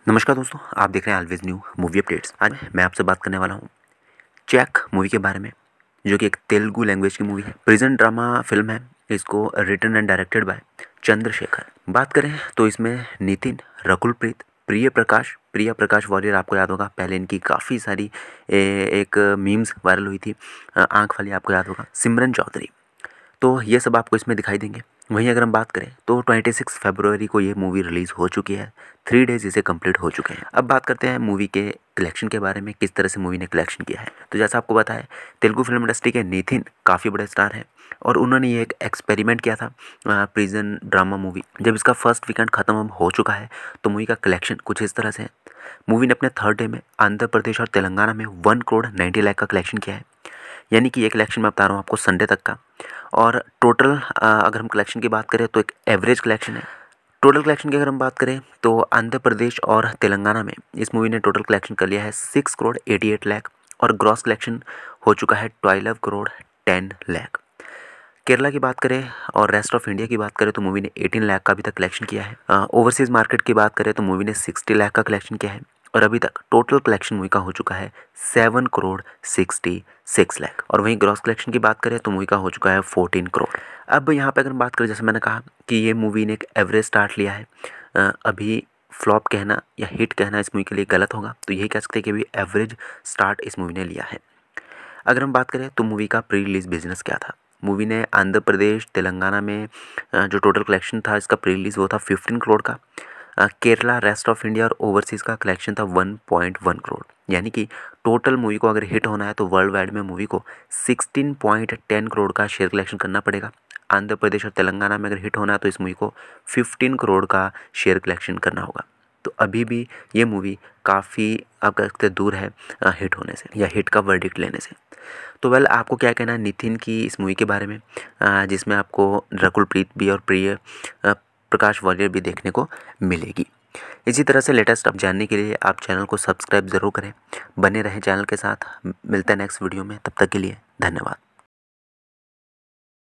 नमस्कार दोस्तों, आप देख रहे हैं ऑलवेज न्यू मूवी अपडेट्स। आज मैं आपसे बात करने वाला हूँ चेक मूवी के बारे में, जो कि एक तेलुगु लैंग्वेज की मूवी है। प्रिजन ड्रामा फिल्म है। इसको written and directed by Chandrashekhar. बात करें तो इसमें नितिन, रकुलप्रीत, प्रिया प्रकाश वॉरियर आपको याद होगा। पहले इनकी काफ़ी सारी एक मीम्स वायरल हुई थी। आंख वाली आपको याद होगा। सिमरन चौधरी, तो ये सब आपको इसमें दिखाई देंगे। वहीं अगर हम बात करें तो 26 फरवरी को ये मूवी रिलीज़ हो चुकी है। 3 डेज़ इसे कंप्लीट हो चुके हैं। अब बात करते हैं मूवी के कलेक्शन के बारे में, किस तरह से मूवी ने कलेक्शन किया है। तो जैसा आपको पता है, तेलुगु फिल्म इंडस्ट्री के नितिन काफ़ी बड़े स्टार हैं और उन्होंने ये एक एक्सपेरिमेंट किया था प्रिजन ड्रामा मूवी। जब इसका फर्स्ट वीकेंड ख़त्म अब हो चुका है तो मूवी का कलेक्शन कुछ इस तरह से है। मूवी ने अपने थर्ड डे में आंध्र प्रदेश और तेलंगाना में 1 करोड़ 90 लाख का कलेक्शन किया है। यानी कि ये कलेक्शन मैं बता रहा हूँ आपको संडे तक का। और टोटल अगर हम कलेक्शन की बात करें तो एक एवरेज कलेक्शन है। टोटल कलेक्शन की अगर हम बात करें तो आंध्र प्रदेश और तेलंगाना में इस मूवी ने टोटल कलेक्शन कर लिया है 6 करोड़ 88 लाख और ग्रॉस कलेक्शन हो चुका है 12 करोड़ 10 लाख। केरला की बात करें और रेस्ट ऑफ इंडिया की बात करें तो मूवी ने 18 लाख का अभी तक कलेक्शन किया है। ओवरसीज़ मार्केट की बात करें तो मूवी ने 60 लाख का कलेक्शन किया है और अभी तक टोटल कलेक्शन मूवी का हो चुका है 7 करोड़ 66 लाख। और वहीं ग्रॉस कलेक्शन की बात करें तो मूवी का हो चुका है 14 करोड़। अब यहाँ पे अगर हम बात करें, जैसे मैंने कहा कि ये मूवी ने एक एवरेज स्टार्ट लिया है। अभी फ्लॉप कहना या हिट कहना इस मूवी के लिए गलत होगा, तो यही कह सकते हैं कि अभी एवरेज स्टार्ट इस मूवी ने लिया है। अगर हम बात करें तो मूवी का प्री रिलीज़ बिजनेस क्या था। मूवी ने आंध्र प्रदेश तेलंगाना में जो टोटल कलेक्शन था इसका प्री रिलीज़ वो था 15 करोड़ का। केरला, रेस्ट ऑफ इंडिया और ओवरसीज़ का कलेक्शन था 1.1 करोड़। यानी कि टोटल मूवी को अगर हिट होना है तो वर्ल्ड वाइड में मूवी को 16.10 करोड़ का शेयर कलेक्शन करना पड़ेगा। आंध्र प्रदेश और तेलंगाना में अगर हिट होना है तो इस मूवी को 15 करोड़ का शेयर कलेक्शन करना होगा। तो अभी भी ये मूवी काफ़ी आप कह सकते हैं दूर है हिट होने से या हिट का वर्डिक्ट लेने से। तो वेल, आपको क्या कहना है नितिन की इस मूवी के बारे में, जिसमें आपको रकुलप्रीत भी और प्रकाश वॉरियर भी देखने को मिलेगी। इसी तरह से लेटेस्ट आप जानने के लिए आप चैनल को सब्सक्राइब ज़रूर करें। बने रहें चैनल के साथ। मिलते हैं नेक्स्ट वीडियो में, तब तक के लिए धन्यवाद।